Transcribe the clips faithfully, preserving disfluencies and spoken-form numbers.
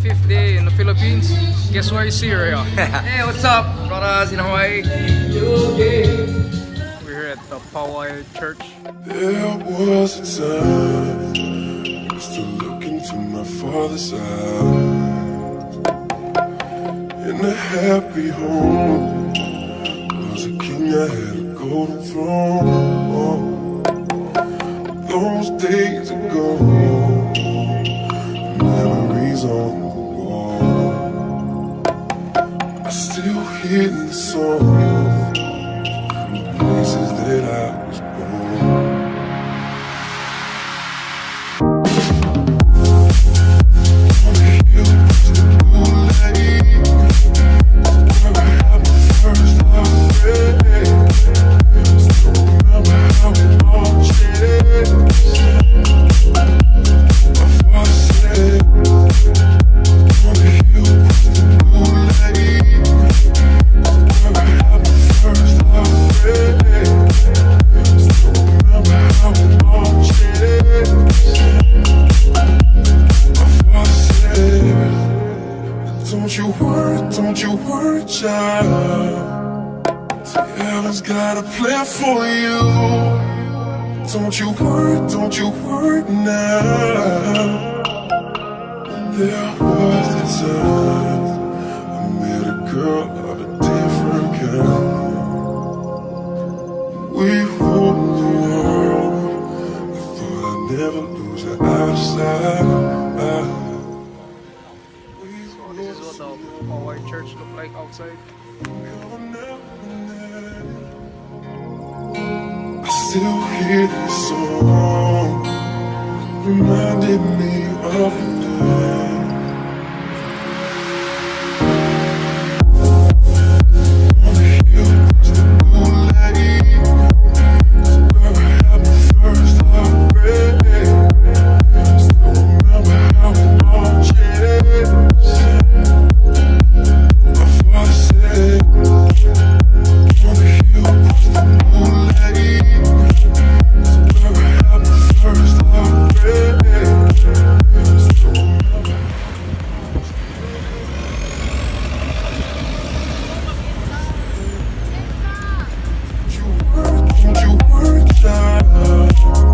fifth day in the Philippines. Guess where is here? Hey, what's up, brothers in Hawaii? We're here at the Poway Church. There was a time I was still looking to my father's eyes. In a happy home was a king that had a golden throne. Those days ago, memories on the wall. I still hear the songs from the places that I was born. On the hill across the blue lake, where I had my first heartbreak. Still remember how it all changed. My father said, on the hill across the blue lake, where I had my first heartbreak. Still remember how it all changed. My father said, don't you worry, don't you worry, child. Heaven's got a plan for you. Don't you worry, don't you worry now. There was a time I met a girl of a different kind. We ruled the world. I thought I'd never lose her outside. So this is what the Poway Church look like outside. I still hear this song, reminded me of the night. On the hill across the blue lake, where I had my first heartbreak. Still remember how it all changed. My father said, on the hill across the blue lake, where I had my first heartbreak. Still remember. Don't you worry, don't you worry, child.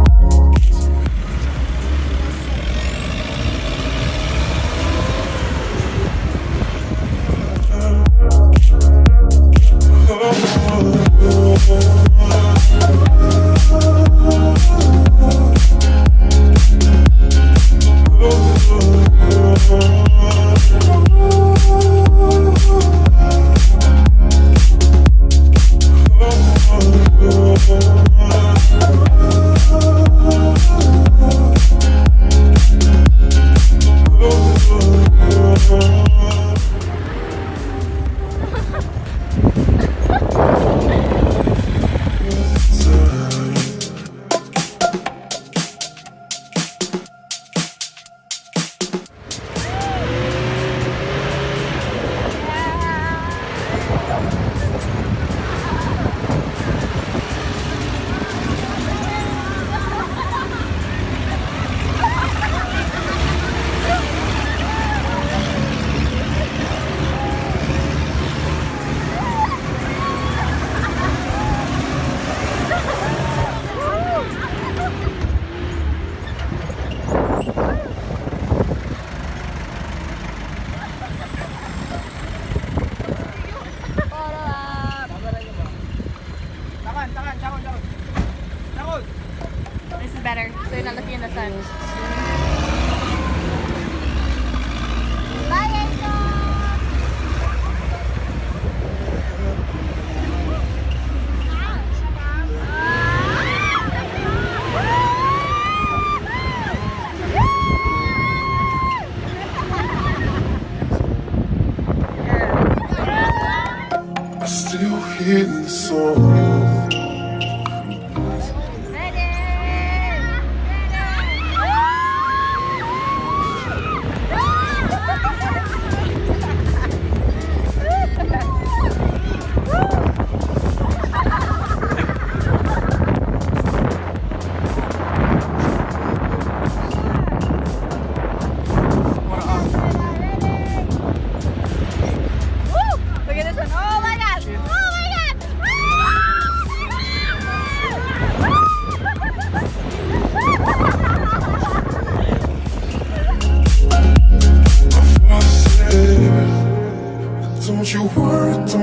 This is better, so you're not looking in the sun. Bye, Angel! I still hear the song. Ready!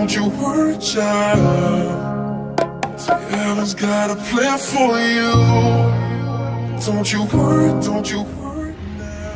Don't you worry, child. Heaven's got a plan for you. Don't you worry, don't you worry now.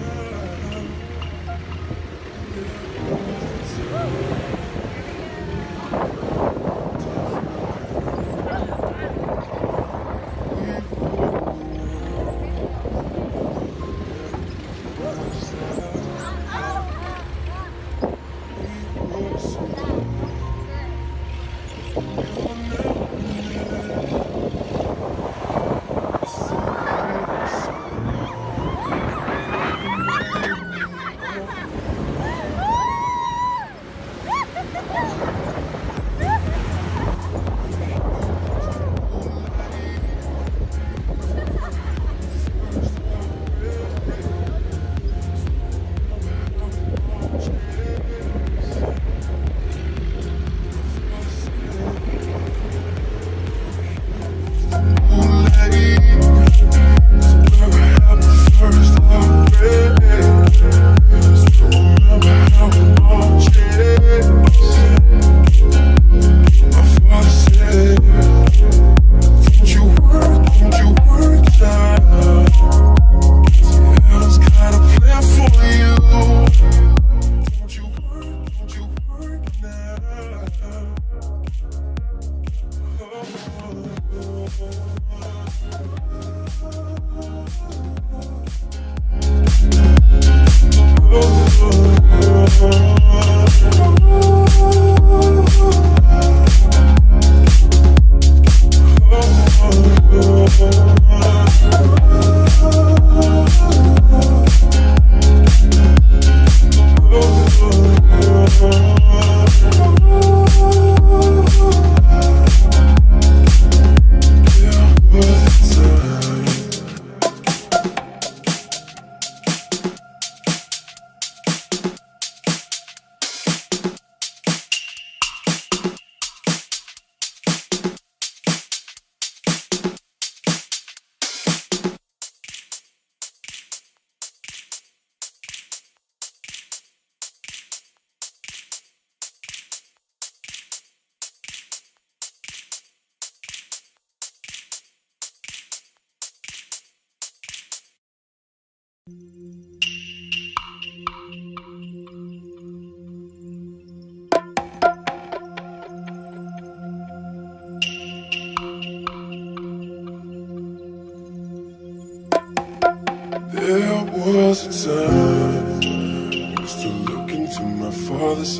There was a time I used to look into my father's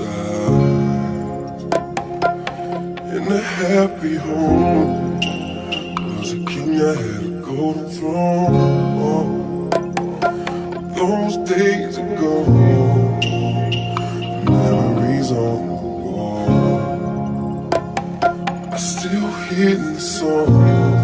eyes. In a happy home was a king, I had a golden throne. Those days ago, memories on the wall. I still hear the song.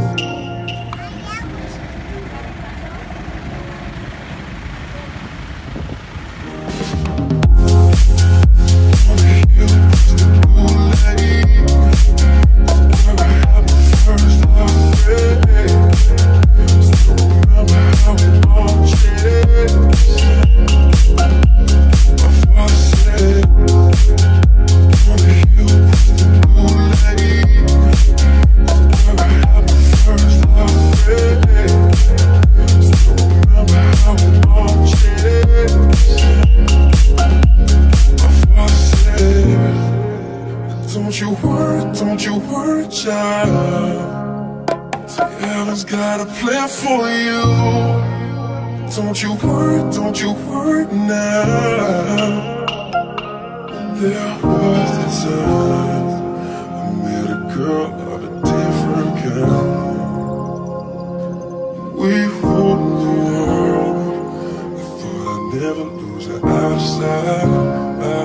Don't you worry, don't you worry, child. Heaven's got a plan for you. Don't you worry, don't you worry now. There was a time I met a girl of a different kind. We ruled the world. I thought I'd never lose her outside.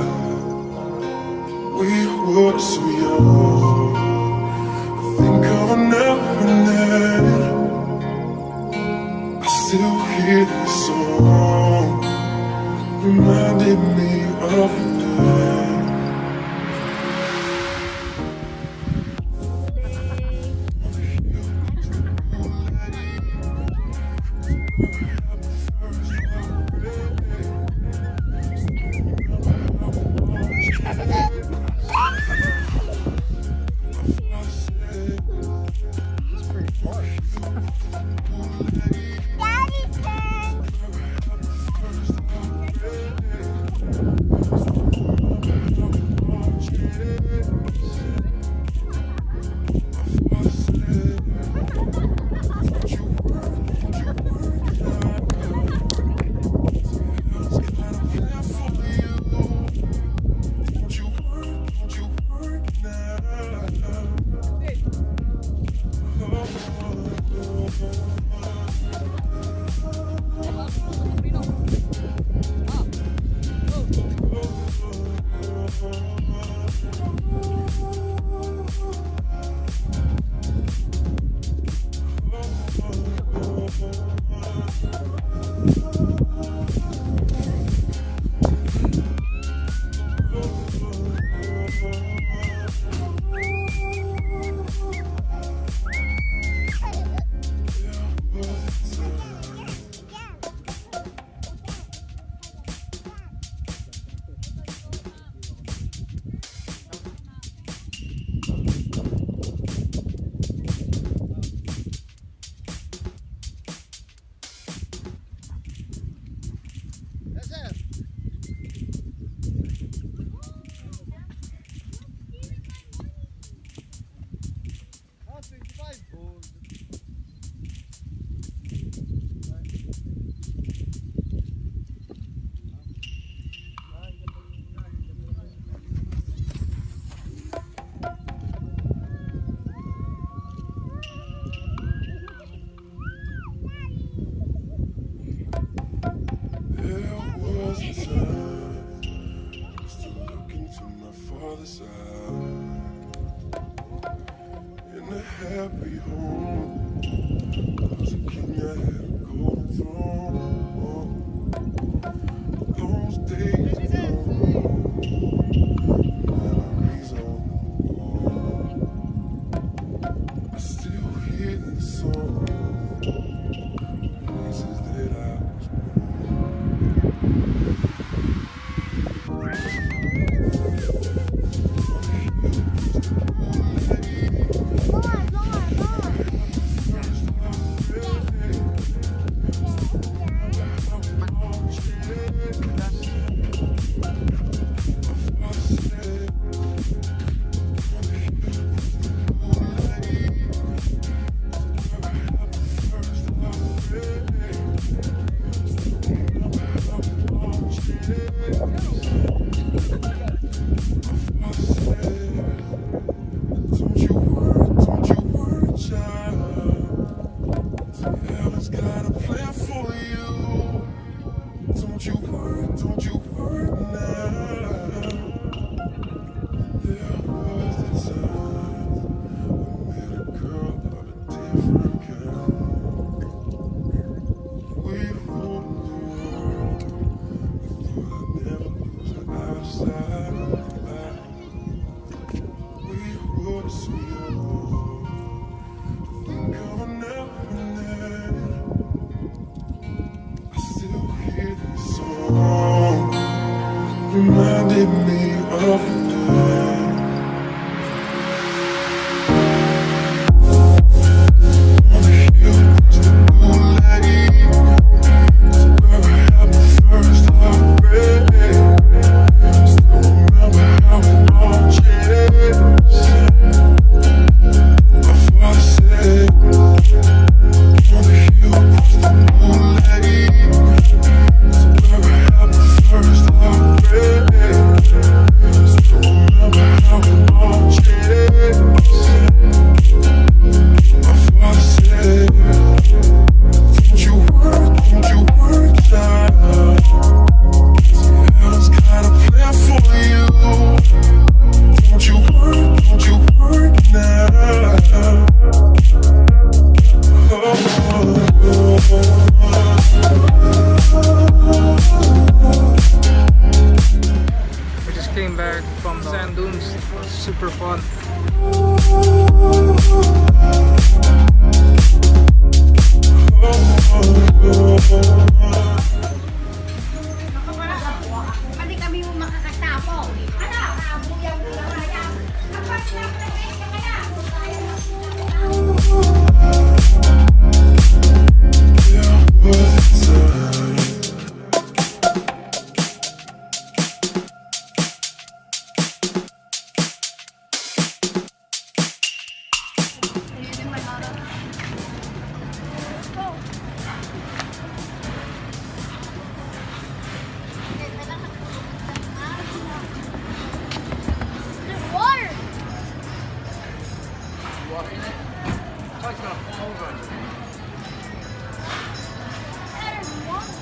We were so young. I think of her now and then. I still hear this song, reminded me of the Was a king, I had a golden throne. Those days are gone. Memories on the wall. I still hear these songs. Places that I was Don't you worry, don't you worry, child. Heaven's got a plan for you. Don't you worry, don't you worry now. There was the time I met a girl of a different kind. We ruled the world. I thought I'd never lose her outside of my life. We were so young. Think of her now and then. I still hear this song. Reminded me of the night. On the hill across the moonlight, to where I had my first heartbreak. Still remember how it all changed. My father said, on the hill across the moonlight, to where I had my first heartbreak. Still remember how it all changed. My father said, don't you worry, don't you worry, child. Heaven's got a plan for you. Don't you worry, don't you worry now. Oh, We just came back from sand dunes. It was super fun. Pati kami yung makakasapo. Ano? Buyang bulang na yan. Kapag na-play ka kaya. there was a time. There's water. Water in it. It's like it's gonna fall over on you. There's water.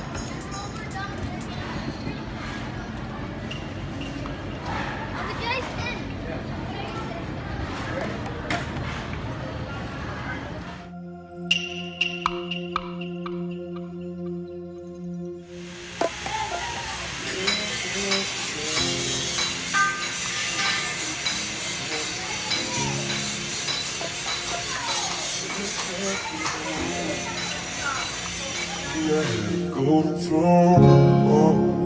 Oh, the guy's in. Golden throne.